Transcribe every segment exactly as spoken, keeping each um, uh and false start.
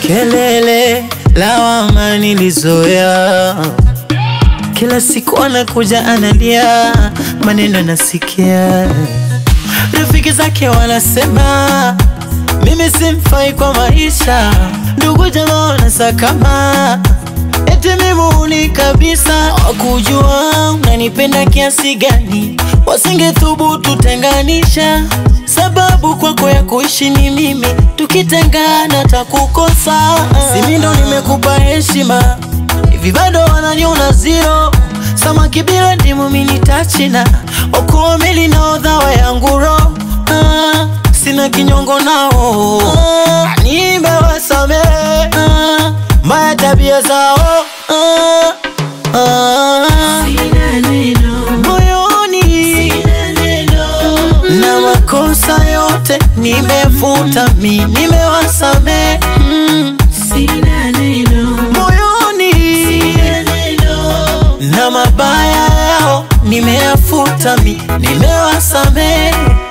kelele lawama nilizoea, kila siku anakuja analia, maneno nasikia. Rafiki zake wanasema mimi simfai kwa maisha, ndugu jamaa wanasakama eti mimi huni kabisa. Wakujua unanipenda kiasi gani, wasingethubutu tenganisha. Sababu kwako ya kuishi ni mimi, tukitengana takukosa. Si mimi ndo nimekupa heshima, hivi bado wananiona zero. Samaki bila ndimu mimi nitachina, okoa mili na odhawa yangu roho. Ah, sina kinyongo nao, ah, nimewasamehe ah, mbaya tabia zao. ah, ah, Sina neno moyoni, sina neno, na makosa yote nimefuta mi, nimewasamehe. mm. Sina neno moyoni, sina neno, na mabaya yao nimeyafuta mi, nimewasamehe.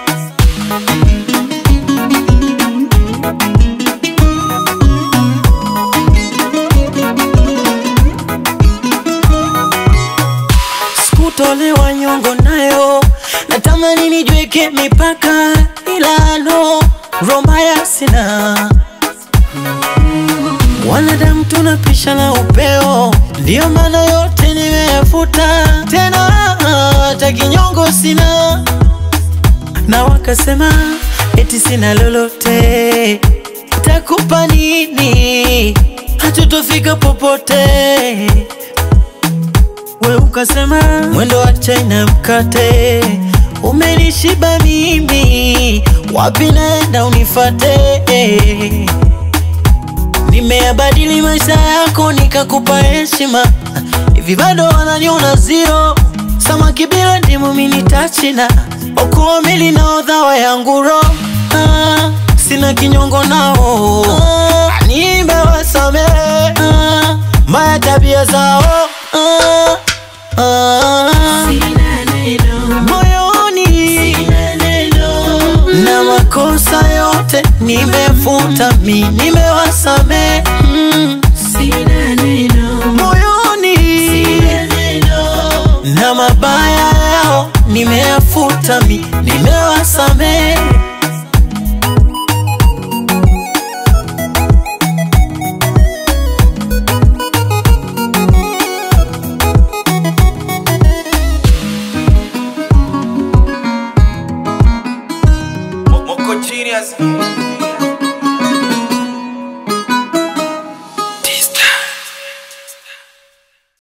Tolewa nyongo nayo, natamani nijweke mipaka, ila no, romaya sina. Wanadamu tunapisha na upeo, ndio maana yote nimeyafuta. Tena hata kinyongo sina, na wakasema eti sina lolote. Takupa nini, hatutofika popote. We ukasema mwendo wa China mkate, umenishiba mimi, wapi naenda unifate. Nimeyabadili maisha yako nikakupa heshima, hivi bado wananiona zero. Samaki bila ndimu mimi nitachina, okoa mili na odhawa yangu roho. ah, Sina kinyongo nao, ah, nimewasamehe ah, mbaya tabia zao. ah, Ah, sina neno moyoni, sina neno, na makosa yote nimefuta mi, nimewasamehe. mm. Sina neno moyoni, sina neno, na mabaya yao nimeyafuta mi, nimewasamehe. Genius.